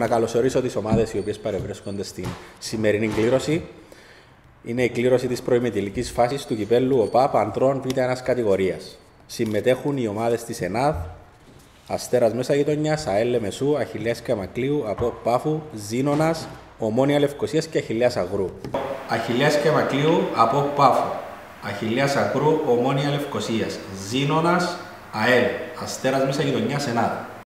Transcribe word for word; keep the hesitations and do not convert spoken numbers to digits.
να καλωσορίσω τις ομάδες οι οποίες παρευρίσκονται στην σημερινή κλήρωση. Είναι η κλήρωση της προημιτελικής φάσης του κυπέλλου ΟΠΑΠ Ανδρών Β' ένα κατηγορίας. Συμμετέχουν οι ομάδες της ΕΝΑΔ, Αστέρας Μέσα Γειτονιάς, ΑΕΛ Λεμεσού, Αχιλλέας Καμακλείου, ΑΠΟ Πάφου, Ζήνωνας, Ομόνια Λευκωσίας και Αχιλλέας Αγρού. Αχιλλέας Καμακλείου, ΑΠΟ Πάφου, Αχιλλέας Αγρού, Ομόνια Λευκωσίας, Ζήνωνας, ΑΕΛ, Αστέρας Μέσα Γειτονιάς, ΕΝΑΔ.